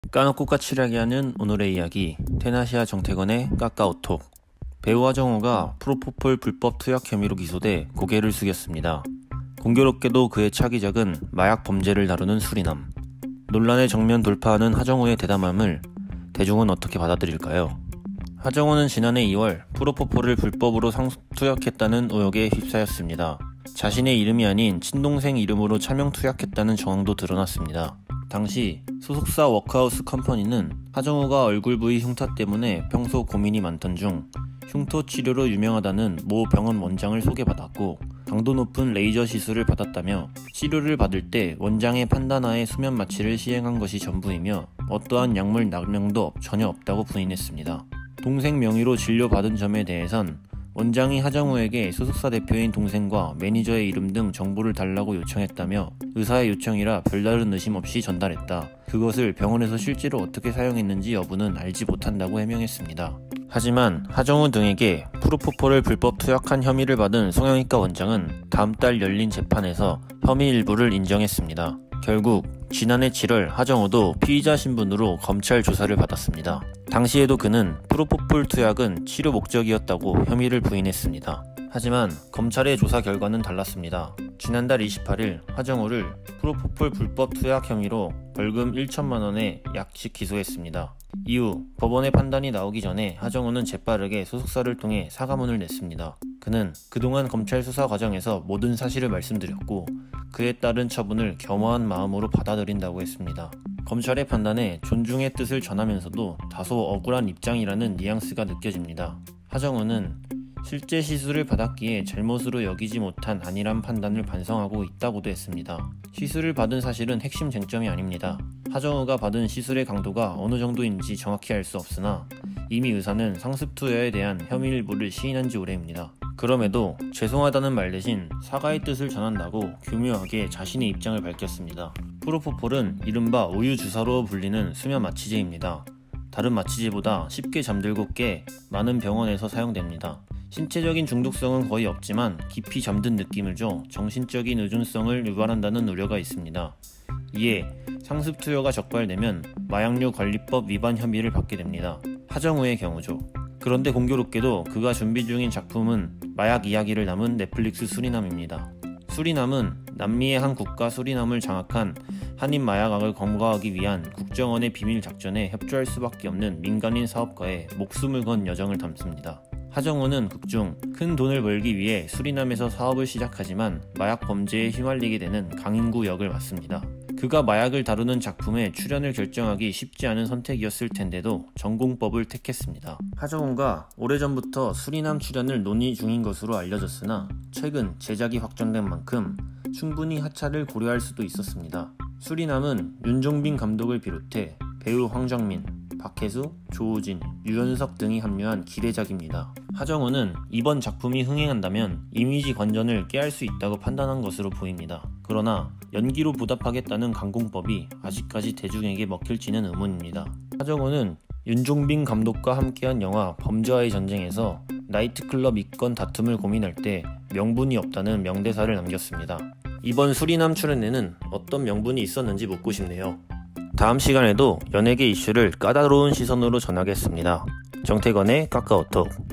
까놓고 까칠하게 하는 오늘의 이야기, 테나시아 정태건의 까까오톡. 배우 하정우가 프로포폴 불법 투약 혐의로 기소돼 고개를 숙였습니다. 공교롭게도 그의 차기작은 마약 범죄를 다루는 수리남. 논란의 정면 돌파하는 하정우의 대담함을 대중은 어떻게 받아들일까요? 하정우는 지난해 2월 프로포폴을 불법으로 투약했다는 의혹에 휩싸였습니다. 자신의 이름이 아닌 친동생 이름으로 차명 투약했다는 정황도 드러났습니다. 당시 소속사 워크하우스 컴퍼니는 하정우가 얼굴 부위 흉터 때문에 평소 고민이 많던 중 흉터 치료로 유명하다는 모 병원 원장을 소개받았고 강도 높은 레이저 시술을 받았다며 치료를 받을 때 원장의 판단하에 수면 마취를 시행한 것이 전부이며 어떠한 약물 남용도 전혀 없다고 부인했습니다. 동생 명의로 진료받은 점에 대해선 원장이 하정우에게 소속사 대표인 동생과 매니저의 이름 등 정보를 달라고 요청했다며 의사의 요청이라 별다른 의심 없이 전달했다. 그것을 병원에서 실제로 어떻게 사용했는지 여부는 알지 못한다고 해명했습니다. 하지만 하정우 등에게 프로포폴을 불법 투약한 혐의를 받은 성형외과 원장은 다음 달 열린 재판에서 혐의 일부를 인정했습니다. 결국 지난해 7월 하정우도 피의자 신분으로 검찰 조사를 받았습니다. 당시에도 그는 프로포폴 투약은 치료 목적이었다고 혐의를 부인했습니다. 하지만 검찰의 조사 결과는 달랐습니다. 지난달 28일 하정우를 프로포폴 불법 투약 혐의로 벌금 1천만 원에 약식 기소했습니다. 이후 법원의 판단이 나오기 전에 하정우는 재빠르게 소속사를 통해 사과문을 냈습니다. 그는 그동안 검찰 수사 과정에서 모든 사실을 말씀드렸고 그에 따른 처분을 겸허한 마음으로 받아들인다고 했습니다. 검찰의 판단에 존중의 뜻을 전하면서도 다소 억울한 입장이라는 뉘앙스가 느껴집니다. 하정우는 실제 시술을 받았기에 잘못으로 여기지 못한 안일한 판단을 반성하고 있다고도 했습니다. 시술을 받은 사실은 핵심 쟁점이 아닙니다. 하정우가 받은 시술의 강도가 어느 정도인지 정확히 알 수 없으나 이미 의사는 상습 투여에 대한 혐의 일부를 시인한 지 오래입니다. 그럼에도 죄송하다는 말 대신 사과의 뜻을 전한다고 교묘하게 자신의 입장을 밝혔습니다. 프로포폴은 이른바 우유 주사로 불리는 수면 마취제입니다. 다른 마취제보다 쉽게 잠들고 깨 많은 병원에서 사용됩니다. 신체적인 중독성은 거의 없지만 깊이 잠든 느낌을 줘 정신적인 의존성을 유발한다는 우려가 있습니다. 이에 상습 투여가 적발되면 마약류 관리법 위반 혐의를 받게 됩니다. 하정우의 경우죠. 그런데 공교롭게도 그가 준비 중인 작품은 마약 이야기를 담은 넷플릭스 수리남입니다. 수리남은 남미의 한 국가 수리남을 장악한 한인 마약왕을 검거하기 위한 국정원의 비밀 작전에 협조할 수밖에 없는 민간인 사업가의 목숨을 건 여정을 담습니다. 하정우는 극중 큰 돈을 벌기 위해 수리남에서 사업을 시작하지만 마약 범죄에 휘말리게 되는 강인구 역을 맡습니다. 그가 마약을 다루는 작품에 출연을 결정하기 쉽지 않은 선택이었을 텐데도 전공법을 택했습니다. 하정우가 오래전부터 수리남 출연을 논의 중인 것으로 알려졌으나 최근 제작이 확정된 만큼 충분히 하차를 고려할 수도 있었습니다. 수리남은 윤종빈 감독을 비롯해 배우 황정민, 박혜수, 조우진, 유연석 등이 합류한 기대작입니다. 하정우는 이번 작품이 흥행한다면 이미지 관전을 깨할 수 있다고 판단한 것으로 보입니다. 그러나 연기로 보답하겠다는 강공법이 아직까지 대중에게 먹힐지는 의문입니다. 하정우는 윤종빈 감독과 함께한 영화 범죄와의 전쟁에서 나이트클럽 이권 다툼을 고민할 때 명분이 없다는 명대사를 남겼습니다. 이번 수리남 출연에는 어떤 명분이 있었는지 묻고 싶네요. 다음 시간에도 연예계 이슈를 까다로운 시선으로 전하겠습니다. 정태건의 까까오톡.